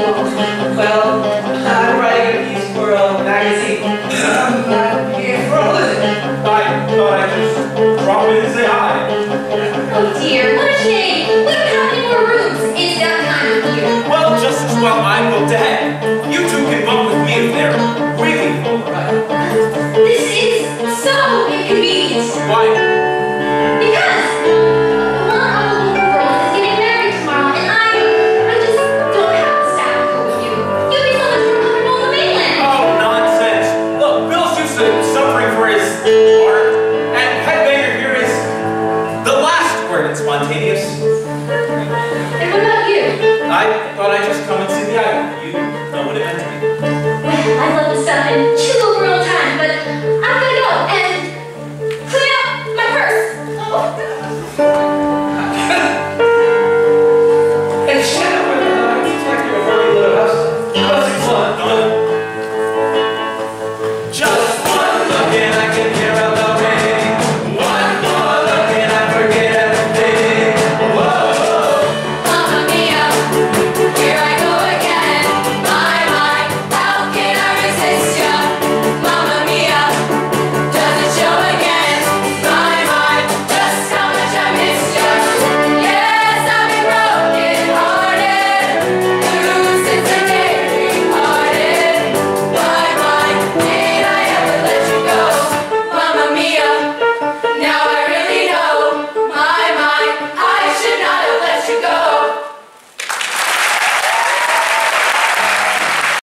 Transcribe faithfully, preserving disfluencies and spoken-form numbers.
Well, I'm writing a piece for a magazine. I'm not here for a living. I thought I'd just drop in and say hi. Oh dear, what a shame. We don't have any more rooms. It's that time of year. Well, just as well I'm booked ahead. You two can bunk with me if they're really full, right? This is so inconvenient. Why? Because one of the local girls is getting married tomorrow, and I, I just don't have the staff to go with you. You'd be so much more comfortable on the mainland. Oh, nonsense. Look, Bill's used to suffering for his art, and Headbanger here is the last word in spontaneous. And what about you? I thought I'd just come and see the island. You know what it meant to me. Well, I love this stuff and chill over all the time, but I'm gonna go and clean out my purse. Oh. And shut up, I expect you a very little house. How's it fun?